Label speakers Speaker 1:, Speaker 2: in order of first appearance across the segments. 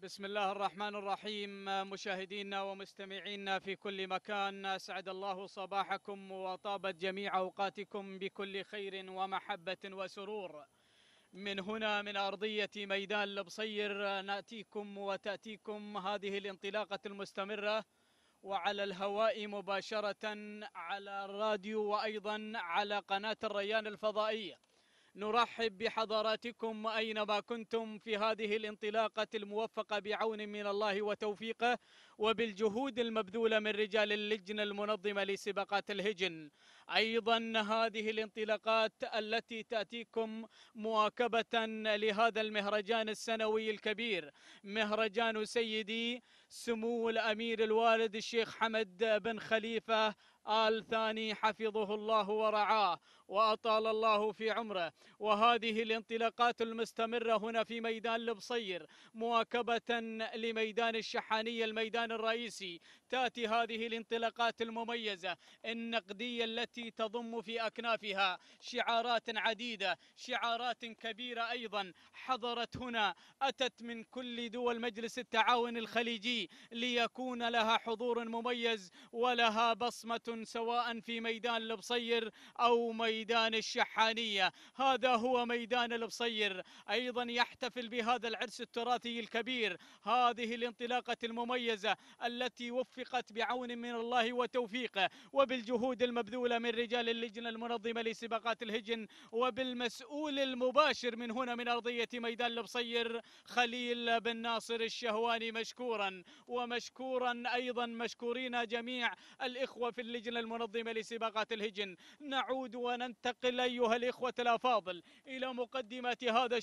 Speaker 1: بسم الله الرحمن الرحيم. مشاهدينا ومستمعينا في كل مكان، أسعد الله صباحكم وطابت جميع أوقاتكم بكل خير ومحبة وسرور. من هنا من أرضية ميدان البصير نأتيكم وتأتيكم هذه الانطلاقة المستمرة، وعلى الهواء مباشرة على الراديو وأيضا على قناة الريان الفضائية. نرحب بحضراتكم أينما كنتم في هذه الانطلاقة الموفقة بعون من الله وتوفيقه، وبالجهود المبذولة من رجال اللجنة المنظمة لسباقات الهجن. أيضا هذه الانطلاقات التي تأتيكم مواكبة لهذا المهرجان السنوي الكبير، مهرجان سيدي سمو الأمير الوالد الشيخ حمد بن خليفة آل ثاني حفظه الله ورعاه وأطال الله في عمره. وهذه الانطلاقات المستمرة هنا في ميدان البصير مواكبة لميدان الشحانية الميدان الرئيسي، تأتي هذه الانطلاقات المميزة النقدية التي تضم في أكنافها شعارات عديدة، شعارات كبيرة أيضا حضرت هنا، أتت من كل دول مجلس التعاون الخليجي ليكون لها حضور مميز ولها بصمة سواء في ميدان البصير أو ميدان الشحانية. هذا هو ميدان البصير، أيضا يحتفل بهذا العرس التراثي الكبير، هذه الانطلاقة المميزة التي وفقت بعون من الله وتوفيقه وبالجهود المبذولة من رجال اللجنة المنظمة لسباقات الهجن، وبالمسؤول المباشر من هنا من أرضية ميدان البصير خليل بن ناصر الشهواني، مشكورا ومشكورا أيضا مشكورين جميع الإخوة في اللجنة المنظمة لسباقات الهجن. نعود وننتقل أيها الإخوة الأفاضل إلى مقدمة هذا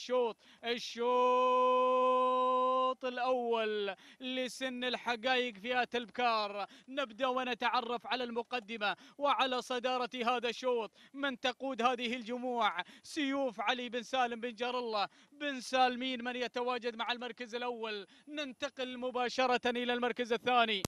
Speaker 1: الشوط الأول لسن الحقائق فئات البكار. نبدأ ونتعرف على المقدمة وعلى صدارة هذا الشوط. من تقود هذه الجموع؟ سيوف علي بن سالم بن جار الله بن سالمين من يتواجد مع المركز الأول. ننتقل مباشرة إلى المركز الثاني،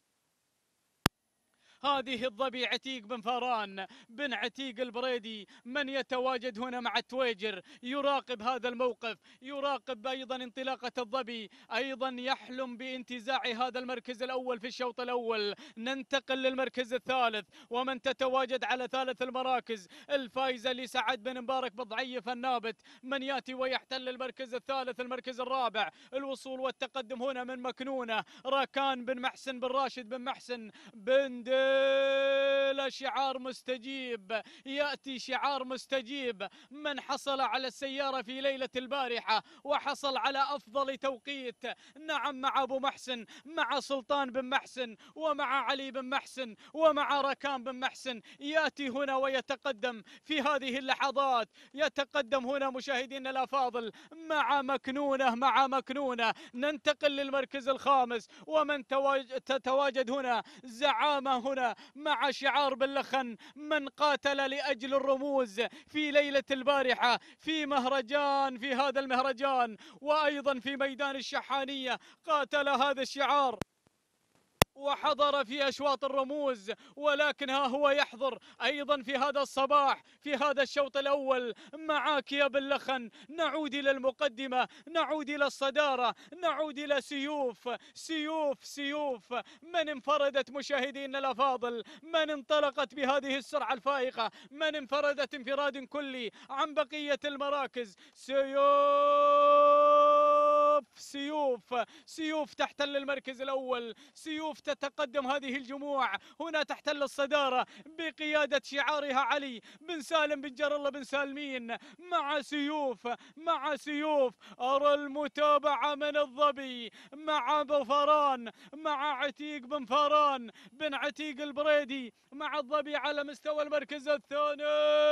Speaker 1: هذه الظبي عتيق بن فاران بن عتيق البريدي من يتواجد هنا مع التويجر، يراقب هذا الموقف، يراقب أيضا انطلاقة الظبي، أيضا يحلم بانتزاع هذا المركز الأول في الشوط الأول. ننتقل للمركز الثالث، ومن تتواجد على ثالث المراكز الفائزة لسعد بن مبارك بضعيف النابت من يأتي ويحتل المركز الثالث. المركز الرابع الوصول والتقدم هنا من مكنونة راكان بن محسن بن راشد بن محسن بن شعار مستجيب، يأتي شعار مستجيب من حصل على السيارة في ليلة البارحة وحصل على أفضل توقيت. نعم، مع أبو محسن، مع سلطان بن محسن ومع علي بن محسن ومع ركان بن محسن، يأتي هنا ويتقدم في هذه اللحظات، يتقدم هنا مشاهدينا الأفاضل مع مكنونة، مع مكنونة. ننتقل للمركز الخامس، ومن تتواجد هنا زعامة هنا مع شعار باللخن من قاتل لأجل الرموز في ليلة البارحة في مهرجان، في هذا المهرجان وأيضا في ميدان الشحانية، قاتل هذا الشعار وحضر في أشواط الرموز، ولكن ها هو يحضر أيضا في هذا الصباح في هذا الشوط الأول معاك يا باللخن. نعود إلى المقدمة، نعود إلى الصدارة، نعود إلى سيوف سيوف سيوف من انفردت مشاهدينا الأفاضل، من انطلقت بهذه السرعة الفائقة، من انفردت انفراد كلي عن بقية المراكز. سيوف سيوف تحتل المركز الأول، سيوف تتقدم هذه الجموع هنا تحتل الصدارة بقيادة شعارها علي بن سالم بن جار الله بن سالمين مع سيوف، مع سيوف. أرى المتابعة من الظبي مع أبو فاران، مع عتيق بن فاران بن عتيق البريدي مع الظبي على مستوى المركز الثاني.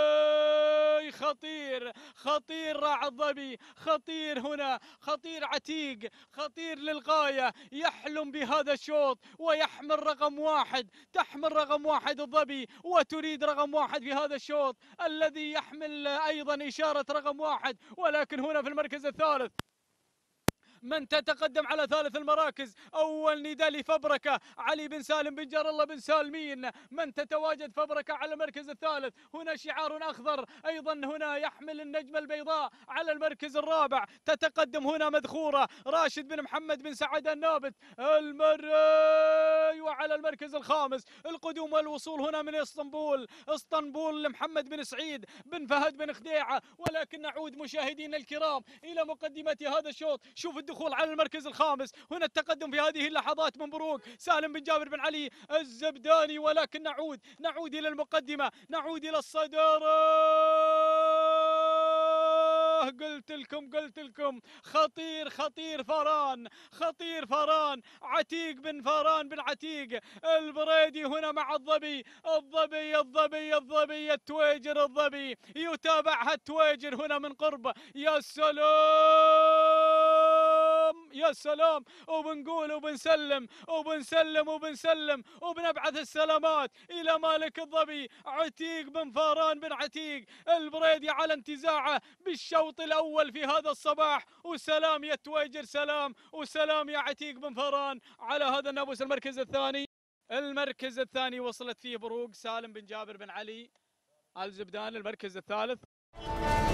Speaker 1: خطير خطير راعي الظبي، خطير هنا، خطير عتيق، خطير للغاية، يحلم بهذا الشوط ويحمل رقم واحد، تحمل رقم واحد الظبي وتريد رقم واحد في هذا الشوط الذي يحمل أيضا إشارة رقم واحد، ولكن هنا في المركز الثالث من تتقدم على ثالث المراكز. أول نداء لفبركة علي بن سالم بن جار الله بن سالمين. من تتواجد فبركة على المركز الثالث. هنا شعار أخضر أيضا هنا يحمل النجمة البيضاء على المركز الرابع. تتقدم هنا مذخورة راشد بن محمد بن سعد النابت المري. وعلى المركز الخامس القدوم والوصول هنا من اسطنبول لمحمد بن سعيد بن فهد بن خديعة. ولكن نعود مشاهدينا الكرام إلى مقدمة هذا الشوط. شوف الدخول على المركز الخامس. هنا التقدم في هذه اللحظات من بروق سالم بن جابر بن علي الزبداني. ولكن نعود إلى المقدمة، نعود إلى الصدارة. قلت لكم خطير فران عتيق بن فران بن عتيق البريدي هنا مع الظبي التويجر الظبي يتابعها التويجر هنا من قرب. يا سلام وبنقول وبنسلم وبنبعث السلامات إلى مالك الظبي عتيق بن فاران بن عتيق البريدي على انتزاعه بالشوط الأول في هذا الصباح. وسلام يا تويجر، سلام وسلام يا عتيق بن فاران على هذا الناموس. المركز الثاني وصلت فيه بروق سالم بن جابر بن علي الزبدان. المركز الثالث